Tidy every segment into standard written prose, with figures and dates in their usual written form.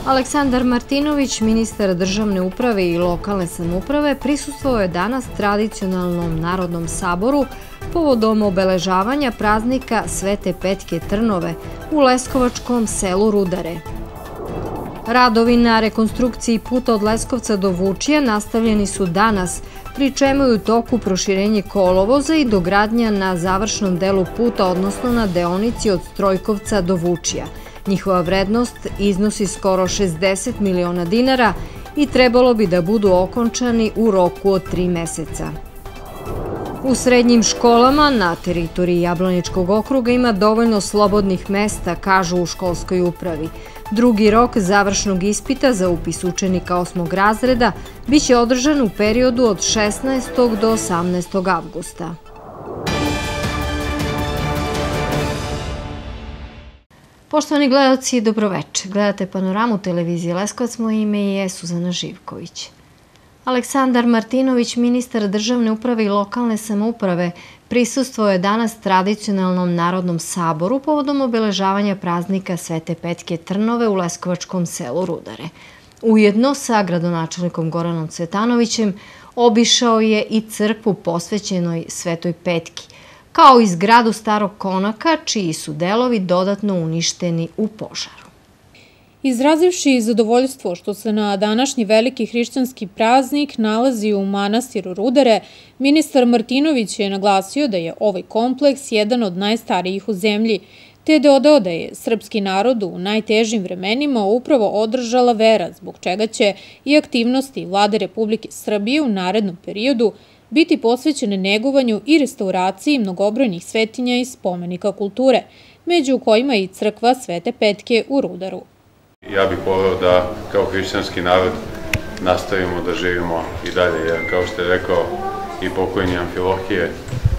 Aleksandar Martinović, ministar državne uprave i lokalne samouprave, prisustvovao je danas tradicionalnom Narodnom saboru povodom obeležavanja praznika Svete Petke Trnove u leskovačkom selu Rudare. Radovi na rekonstrukciji puta od Leskovca do Vučija nastavljeni su danas, pri čemu je u toku proširenje kolovoza i dogradnja na završnom delu puta, odnosno na deonici od Strojkovca do Vučija. Njihova vrednost iznosi skoro 60 miliona dinara i trebalo bi da budu okončani u roku od 3 meseca. U srednjim školama na teritoriji Jablaničkog okruga ima dovoljno slobodnih mesta, kažu u školskoj upravi. Drugi rok završnog ispita za upis učenika 8. razreda biće održan u periodu od 16. do 18. avgusta. Poštovani gledalci, dobroveče. Gledate Panoramu televizije Leskovac, moje ime je Suzana Živković. Aleksandar Martinović, ministar državne uprave i lokalne samouprave, prisustvovao je danas tradicionalnom Narodnom saboru povodom obeležavanja praznika Svete Petke Trnove u leskovačkom selu Rudare. Ujedno sa gradonačelnikom Goranom Cvetanovićem obišao je i crkvu posvećenoj Svetoj Petki, kao i zgradu Starog Konaka, čiji su delovi dodatno uništeni u požaru. Izrazivši zadovoljstvo što se na današnji veliki hrišćanski praznik nalazi u manastiru Rudare, ministar Martinović je naglasio da je ovaj kompleks jedan od najstarijih u zemlji, te je dodao da je srpski narod u najtežim vremenima upravo održala vera, zbog čega će i aktivnosti Vlade Republike Srbije u narednom periodu biti posvećene negovanju i restauraciji mnogobrojnih svetinja i spomenika kulture, među kojima i crkva Svete Petke u Rudaru. Ja bih voleo da kao hrišćanski narod nastavimo da živimo i dalje, jer kao što je rekao i pokojni Amfilohije,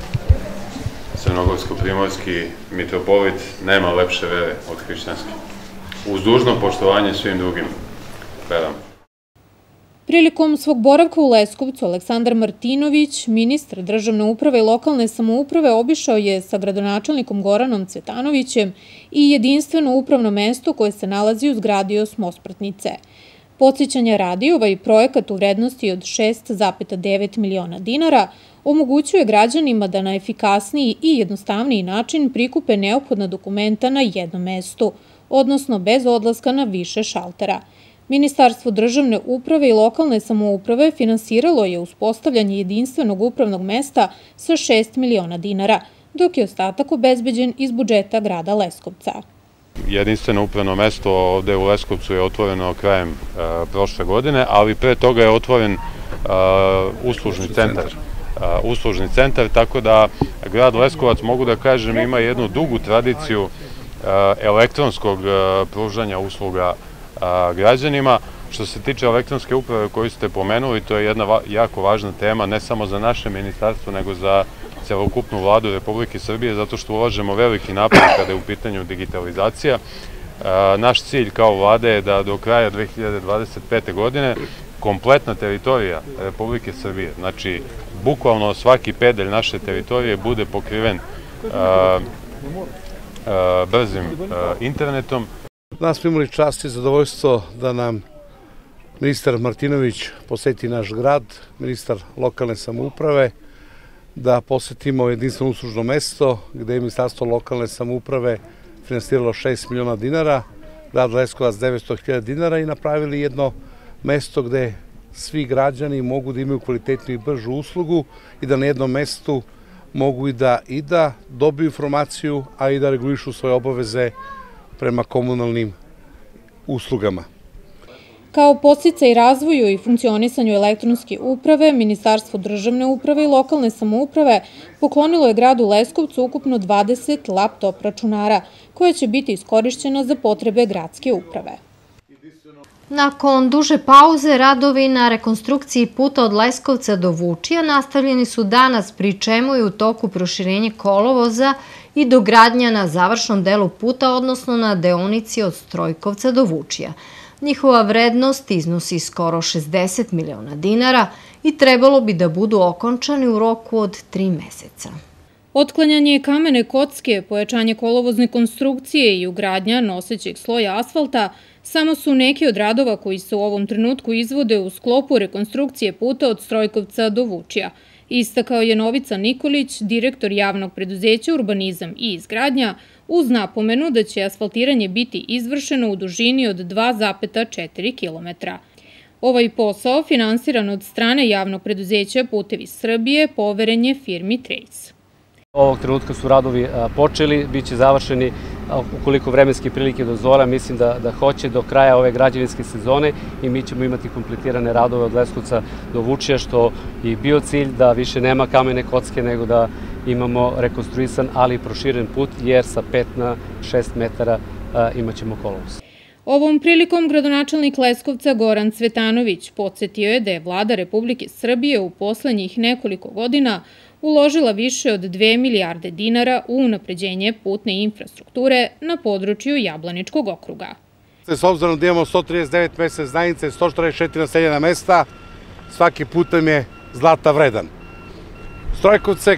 crnogorsko-primorski mitropolit, nema lepše vere od hrišćanske. Uz dužno poštovanje svim drugim verama. Prilikom svog boravka u Leskovcu, Aleksandar Martinović, ministar državne uprave i lokalne samouprave, obišao je sa gradonačelnikom Goranom Cvetanovićem i jedinstveno upravno mesto koje se nalazi u zgradi Osmospratnice. Podsjećanja radi, ovaj projekat u vrednosti od 6,9 miliona dinara omogućuje građanima da na efikasniji i jednostavniji način prikupe neophodna dokumenta na jednom mestu, odnosno bez odlaska na više šaltera. Ministarstvo državne uprave i lokalne samouprave finansiralo je uspostavljanje jedinstvenog upravnog mesta sa 6 miliona dinara, dok je ostatak obezbeđen iz budžeta grada Leskovca. Jedinstveno upravno mesto ovde u Leskovcu je otvoreno krajem prošle godine, ali pre toga je otvoren uslužni centar, tako da grad Leskovac, mogu da kažem, ima jednu dugu tradiciju elektronskog pružanja usluga građanima. Što se tiče elektronske uprave koju ste pomenuli, to je jedna jako važna tema, ne samo za naše ministarstvo, nego za celokupnu vladu Republike Srbije, zato što ulažemo veliki napor kada je u pitanju digitalizacija. Naš cilj kao vlade je da do kraja 2025. godine kompletna teritorija Republike Srbije, znači bukvalno svaki pedalj naše teritorije, bude pokriven brzim internetom. Danas smo imali čast i zadovoljstvo da nam ministar Martinović poseti naš grad, ministar lokalne samouprave, da posetimo jedinstveno uslužno mesto gde je Ministarstvo lokalne samouprave finansiralo 6 miliona dinara, grad Leskovac 900.000 dinara i napravili jedno mesto gde svi građani mogu da imaju kvalitetnu i bržu uslugu i da na jednom mestu mogu i da dobiju informaciju, a i da regulišu svoje obaveze prema komunalnim uslugama. Kao podsticaj razvoju i funkcionisanju elektronske uprave, Ministarstvo državne uprave i lokalne samouprave poklonilo je gradu Leskovcu ukupno 20 laptop računara, koje će biti iskorišćena za potrebe gradske uprave. Nakon duže pauze, radovi na rekonstrukciji puta od Leskovca do Vučija nastavljeni su danas, pri čemu je u toku proširenje kolovoza i dogradnja na završnom delu puta, odnosno na deonici od Strojkovca do Vučija. Njihova vrednost iznosi skoro 60 miliona dinara i trebalo bi da budu okončani u roku od 3 meseca. Otklanjanje kamene kocke, pojačanje kolovozne konstrukcije i ugradnja nosećeg sloja asfalta samo su neki od radova koji se u ovom trenutku izvode u sklopu rekonstrukcije puta od Strojkovca do Vučija. Istakao je Novica Nikolić, direktor javnog preduzeća Urbanizam i izgradnja, uz napomenu da će asfaltiranje biti izvršeno u dužini od 2,4 km. Ovaj posao, finansiran od strane javnog preduzeća Putevi Srbije, poveren je firmi Trace. Ovog trenutka su radovi počeli, bit će završeni ukoliko vremenske prilike dozvole, mislim da hoće do kraja ove građevinske sezone i mi ćemo imati kompletirane radove od Leskovca do Vučija, što je bio cilj da više nema kamene kocke nego da imamo rekonstruisan, ali i proširen put, jer sa 5 na 6 metara imat ćemo kolovoz. Ovom prilikom gradonačelnik Leskovca Goran Cvetanović podsjetio je da je Vlada Republike Srbije u poslednjih nekoliko godina uložila više od 2 milijarde dinara u unapređenje putne infrastrukture na području Jablaničkog okruga. S obzirom da imamo 139 mesne zajednice, 144 naseljena mesta, svaki put nam je zlata vredan. Strojkovce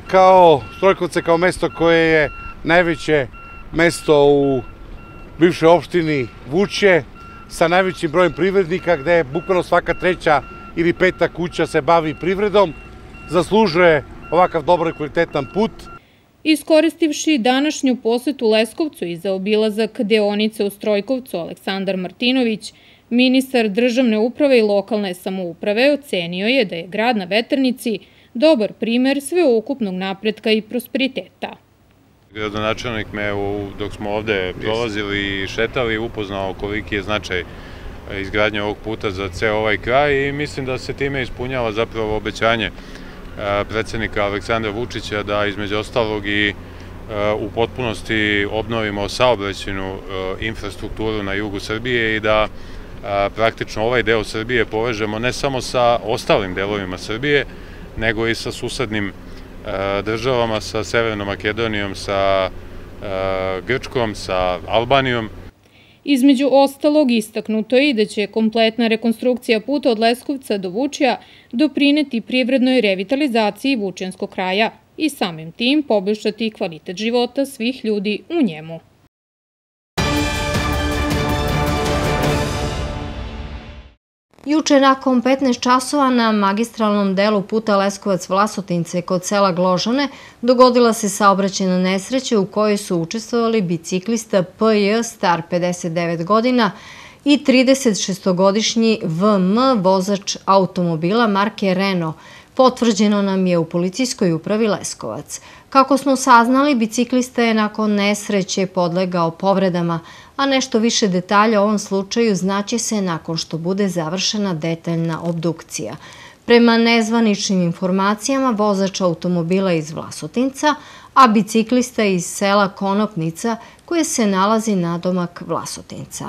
kao mesto koje je najveće mesto u bivšoj opštini Vučje, sa najvećim brojem privrednika, gde je bukvalno svaka 3. ili 5. kuća se bavi privredom, zaslužuje ovakav dobar i kvalitetan put. Iskoristivši današnju posetu Leskovcu i za obilazak deonice u Strojkovcu Aleksandar Martinović, ministar državne uprave i lokalne samouprave, ocenio je da je grad na Veternici dobar primer sveukupnog napretka i prosperiteta. Gradonačelnik me, dok smo ovde prolazili i šetali, upoznao koliki je značaj izgradnje ovog puta za ceo ovaj kraj i mislim da se time ispunjava zapravo obećanje predsednika Aleksandra Vučića da između ostalog i u potpunosti obnovimo saobraćajnu infrastrukturu na jugu Srbije i da praktično ovaj deo Srbije povežemo ne samo sa ostalim delovima Srbije, nego i sa susednim državama, sa Severnom Makedonijom, sa Grčkom, sa Albanijom. Između ostalog, istaknuto je i da će kompletna rekonstrukcija puta od Leskovca do Vučija doprineti privrednoj revitalizaciji Vučjanskog kraja i samim tim poboljšati kvalitet života svih ljudi u njemu. Juče nakon 15 časova na magistralnom delu puta Leskovac-Vlasotince kod sela Gložane dogodila se saobraćajna nesreća u kojoj su učestvovali biciklista P.J. star 59 godina i 36-godišnji V.M. vozač automobila marke Renault. Potvrđeno nam je u policijskoj upravi Leskovac. Kako smo saznali, biciklista je nakon nesreće podlegao povredama, a nešto više detalja o ovom slučaju znaće se nakon što bude završena detaljna obdukcija. Prema nezvaničnim informacijama, vozač automobila iz Vlasotinca, a biciklista iz sela Konopnica koje se nalazi nadomak Vlasotinca.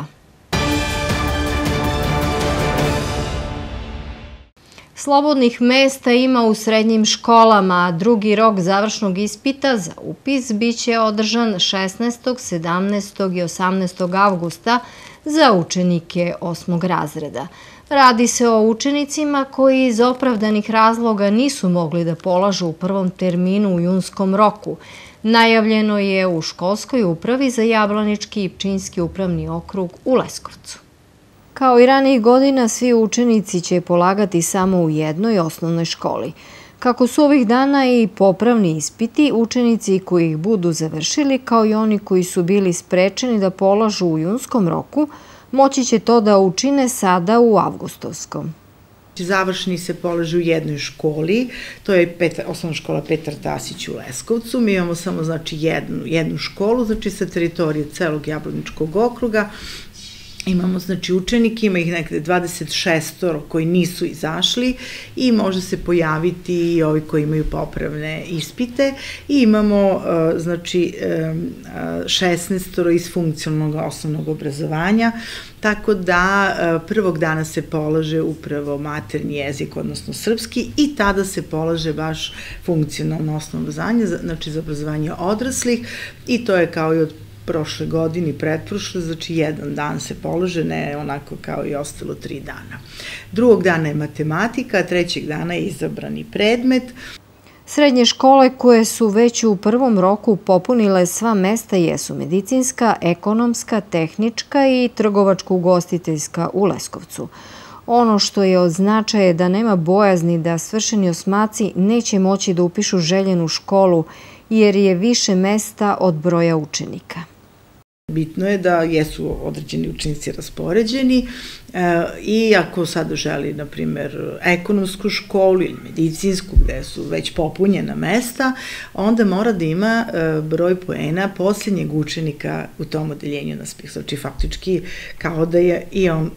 Slobodnih mesta ima u srednjim školama, a drugi rok završnog ispita za upis biće održan 16., 17. i 18. avgusta za učenike 8. razreda. Radi se o učenicima koji iz opravdanih razloga nisu mogli da polažu u prvom terminu u junskom roku. Najavljeno je u školskoj upravi za Jablanički i Pčinjski upravni okrug u Leskovcu. Kao i ranijih godina, svi učenici će polagati samo u jednoj osnovnoj školi. Kako su ovih dana i popravni ispiti, učenici koji ih budu završili, kao i oni koji su bili sprečeni da polažu u junskom roku, moći će to da učine sada u avgustovskom. Završni se polaže u jednoj školi, to je osnovna škola Petar Tasić u Leskovcu. Mi imamo samo jednu školu, sa teritorije celog Jablaničkog okruga. Imamo učenike, ima ih nekde 26 koji nisu izašli i može se pojaviti i ovi koji imaju popravne ispite i imamo 16 iz funkcionalnog osnovnog obrazovanja, tako da prvog dana se polaže upravo maternji jezik, odnosno srpski, i tada se polaže baš funkcionalno osnovno obrazovanje, znači za obrazovanje odraslih, i to je kao i od prošle godine, pretprošle, jedan dan se polože, ne onako kao i ostalo 3 dana. Drugog dana je matematika, trećeg dana je izabrani predmet. Srednje škole koje su već u prvom roku popunile sva mesta jesu medicinska, ekonomska, tehnička i trgovačko-ugostiteljska u Leskovcu. Ono što je od značaja je da nema bojazni da svršeni osmaci neće moći da upišu željenu školu jer je više mesta od broja učenika. Bitno je da jesu određeni učenici raspoređeni i ako sad želi, na primjer, ekonomsku školu ili medicinsku gde su već popunjena mesta, onda mora da ima broj poena posljednjeg učenika u tom odeljenju na spisku. Znači, faktički kao da je i on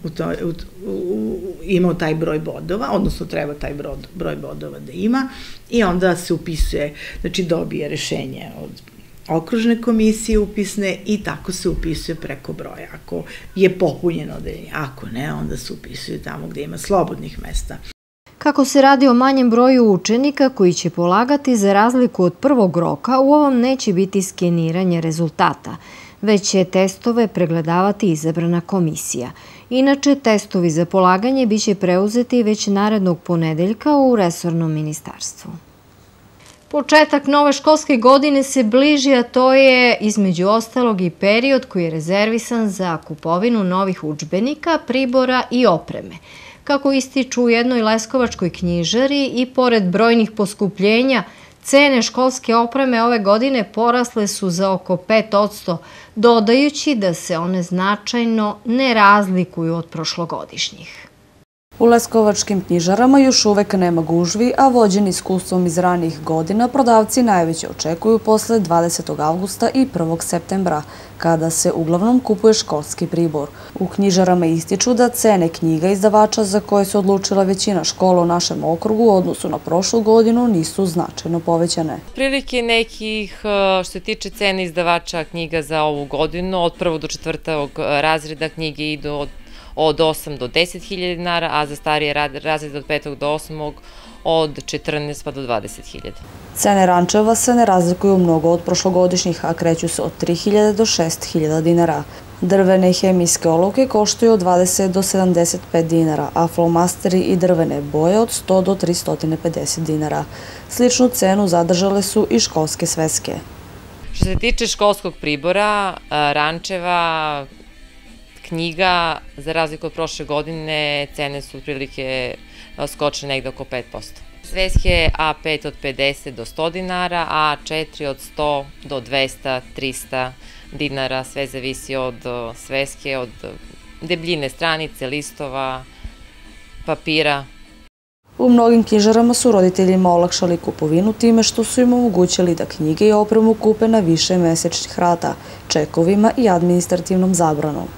imao taj broj bodova, odnosno treba taj broj bodova da ima i onda se upisuje, znači dobije rešenje od okružne komisije upisne i tako se upisuje preko broja. Ako je popunjeno odeljenje, ako ne, onda se upisuje tamo gde ima slobodnih mesta. Kako se radi o manjem broju učenika koji će polagati za razliku od prvog roka, u ovom neće biti skeniranje rezultata, već će testove pregledavati izabrana komisija. Inače, testovi za polaganje biće preuzeti već narednog ponedeljka u resornom ministarstvu. Početak nove školske godine se bliži, a to je između ostalog i period koji je rezervisan za kupovinu novih udžbenika, pribora i opreme. Kako ističu u jednoj leskovačkoj knjižari i pored brojnih poskupljenja, cene školske opreme ove godine porasle su za oko 5%, dodajući da se one značajno ne razlikuju od prošlogodišnjih. U leskovačkim knjižarama još uvek nema gužvi, a vođeni iskustvom iz ranijih godina, prodavci najveće očekuju posle 20. avgusta i 1. septembra, kada se uglavnom kupuje školski pribor. U knjižarama ističu da cene knjiga izdavača za koje se odlučila većina škola u našem okrugu u odnosu na prošlu godinu nisu značajno povećane. Prilike nekih što se tiče cene izdavača knjiga za ovu godinu, od 1. do 4. razreda knjige idu od 8 do 10.000 dinara, a za starije razrede od 5. do 8. od 14 pa do 20.000. Cene rančeva se ne razlikuju mnogo od prošlogodišnjih, a kreću se od 3.000 do 6.000 dinara. Drvene i hemijske olovke koštaju od 20 do 75 dinara, a flomasteri i drvene boje od 100 do 350 dinara. Sličnu cenu zadržale su i školske sveske. Što se tiče školskog pribora, rančeva, knjiga, za razliku od prošle godine, cene su otprilike skočene negde oko 5%. Sveske A5 od 50 do 100 dinara, a A4 od 100 do 200, 300 dinara, sve zavisi od sveske, od debljine stranice, listova, papira. U mnogim knjižarama su roditeljima olakšali kupovinu time što su im omogućili da knjige i opremu kupe na više mesečnih rata, čekovima i administrativnom zabranom.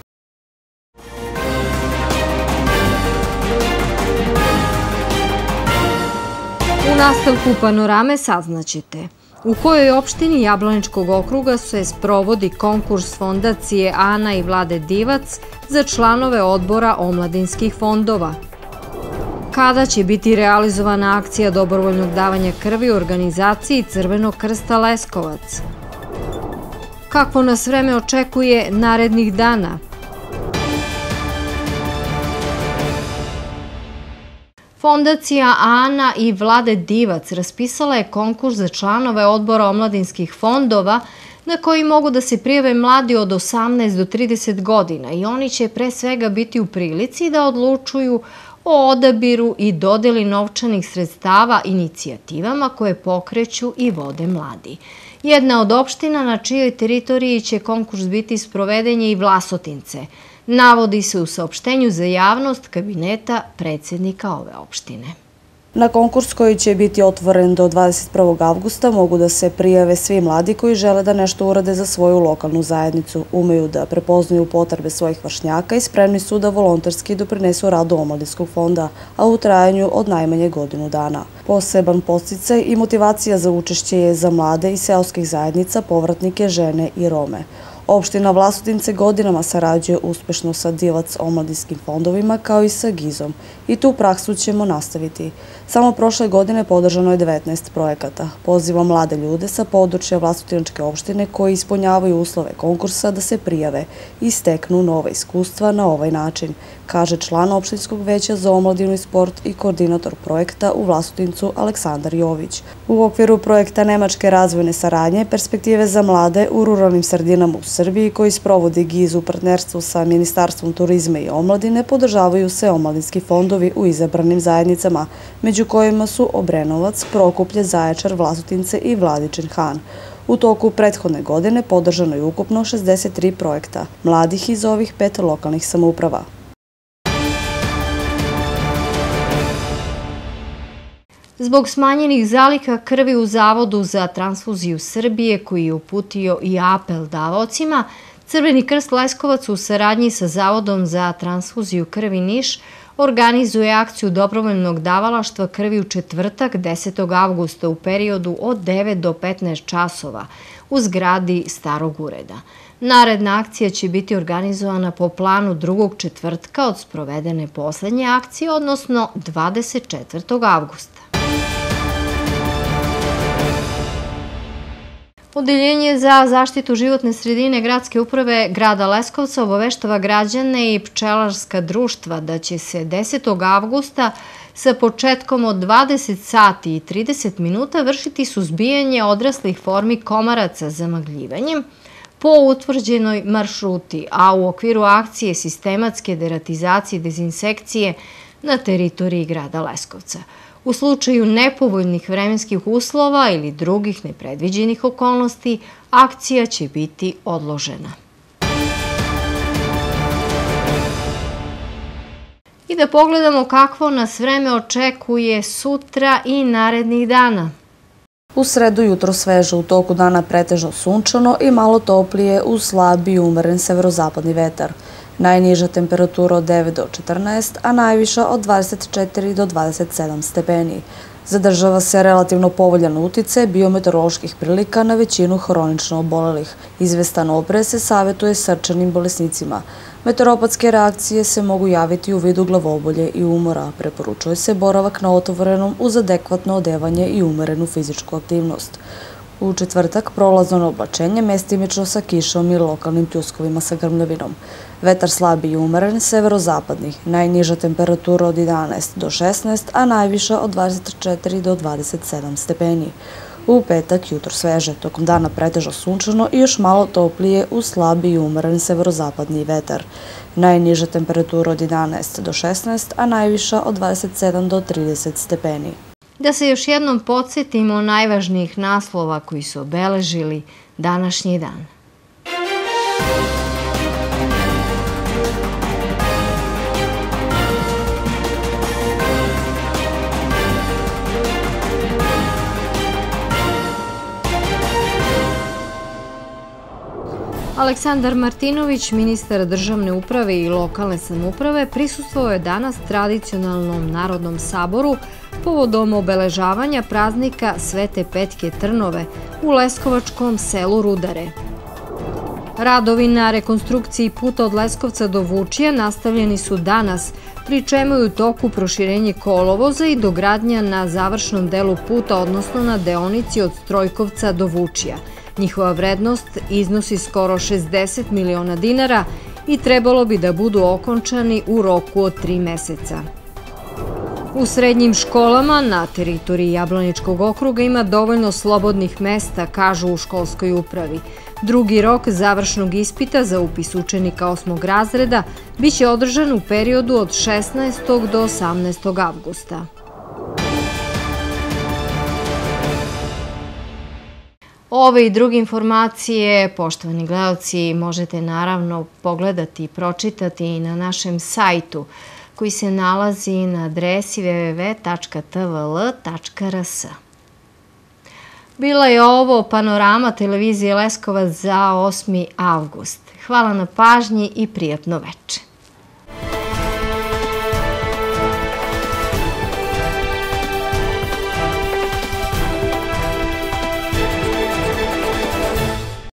U nastavku panorame saznaćete u kojoj opštini Jablaničkog okruga se sprovodi konkurs fondacije Ana i Vlade Divac za članove odbora omladinskih fondova. Kada će biti realizovana akcija dobrovoljnog davanja krvi u organizaciji Crvenog krsta Leskovac? Kakvo nas vreme očekuje narednih dana? Fondacija Ana i Vlade Divac raspisala je konkurs za članove odbora omladinskih fondova na koji mogu da se prijave mladi od 18 do 30 godina i oni će pre svega biti u prilici da odlučuju o odabiru i dodeli novčanih sredstava inicijativama koje pokreću i vode mladi. Jedna od opština na čijoj teritoriji će konkurs biti sproveden je i Vlasotince. Navodi se u saopštenju za javnost kabineta predsjednika ove opštine. Na konkurs koji će biti otvoren do 21. avgusta mogu da se prijave svi mladi koji žele da nešto urade za svoju lokalnu zajednicu, umeju da prepoznaju potrebe svojih vršnjaka i spremni su da volonterski doprinesu radu omladinskog fonda, a u trajanju od najmanje godinu dana. Poseban podsticaj i motivacija za učešće je za mlade iz seoskih zajednica, povratnike, žene i Rome. Opština Vlasotince godinama sarađuje uspešno sa Divac omladinskim fondovima kao i sa GIZ-om i tu praksu ćemo nastaviti. Samo prošle godine podržano je 19 projekata. Pozivam mlade ljude sa područja Vlasotinačke opštine koji ispunjavaju uslove konkursa da se prijave i steknu nova iskustva na ovaj način, kaže član opštinskog veća za omladinu i sport i koordinator projekta u Vlasotincu Aleksandar Jović. U okviru projekta Nemačke razvojne saradnje Perspektive za mlade u ruralnim sredinama u Srbiji koji sprovodi GIZ u partnerstvu sa Ministarstvom turizma i omladine podržavaju se omladinski fondovi u izabranim zajednicama, među kojima su Obrenovac, Prokuplje, Zaječar, Vlasotince i Vladičin Han. U toku prethodne godine podržano je ukupno 63 projekta mladih iz ovih 5 lokalnih samouprava. Zbog smanjenih zaliha krvi u Zavodu za transfuziju Srbije, koji je uputio i apel davaocima, Crveni krst Leskovac u saradnji sa Zavodom za transfuziju krvi Niš organizuje akciju dobrovoljnog davalaštva krvi u četvrtak 10. avgusta u periodu od 9 do 15 časova u zgradi Starog ureda. Naredna akcija će biti organizovana po planu drugog četvrtka od sprovedene poslednje akcije, odnosno 24. avgusta. Odeljenje za zaštitu životne sredine Gradske uprave grada Leskovca obaveštava građane i pčelarska društva da će se 10. avgusta sa početkom od 20 sati i 30 minuta vršiti suzbijanje odraslih formi komaraca zamagljivanjem po utvrđenoj maršruti, a u okviru akcije sistematske deratizacije i dezinsekcije na teritoriji grada Leskovca. U slučaju nepovoljnih vremenskih uslova ili drugih nepredviđenih okolnosti, akcija će biti odložena. I da pogledamo kakvo nas vreme očekuje sutra i narednih dana. U sredu jutro sveže, u toku dana pretežno sunčano i malo toplije uz slabi i umeren severozapadni vetar. Najniža temperatura od 9 do 14, a najviša od 24 do 27 stepeni. Zadržava se relativno povoljan uticaj biometeoroloških prilika na većinu hronično obolelih. Izvestan oprez se savjetuje srčanim bolesnicima. Meteoropatske reakcije se mogu javiti u vidu glavobolje i umora. Preporučuje se boravak na otvorenom uz adekvatno odevanje i umerenu fizičku aktivnost. U četvrtak prolazno na oblačenje mestimično sa kišom i lokalnim pljuskovima sa grmljavinom. Vetar slabi i umeren, severozapadni. Najniža temperatura od 11 do 16, a najviša od 24 do 27 stepeni. U petak jutro sveže, tokom dana pretežno sunčano i još malo toplije uz slabi i umeren severozapadni vetar. Najniža temperatura od 11 do 16, a najviša od 27 do 30 stepeni. Da se još jednom podsjetimo najvažnijih naslova koji su obeležili današnji dan. Aleksandar Martinović, ministar državne uprave i lokalne samouprave, prisustvovao je danas tradicionalnom Narodnom saboru povodom obeležavanja praznika Svete Petke Trnove u leskovačkom selu Rudare. Radovi na rekonstrukciji puta od Leskovca do Vučija nastavljeni su danas, pri čemu je u toku proširenje kolovoza i dogradnja na završnom delu puta, odnosno na deonici od Strojkovca do Vučija. Njihova vrednost iznosi skoro 60 miliona dinara i trebalo bi da budu okončani u roku od 3 meseca. U srednjim školama na teritoriji Jablaničkog okruga ima dovoljno slobodnih mesta, kažu u školskoj upravi. Drugi rok završnog ispita za upis učenika 8. razreda biće održan u periodu od 16. do 18. avgusta. Ove i druge informacije, poštovani gledalci, možete naravno pogledati i pročitati i na našem sajtu koji se nalazi na adresi www.tvl.rs. Bila je ovo panorama televizije Leskovac za 8. avgust. Hvala na pažnji i prijatno veče.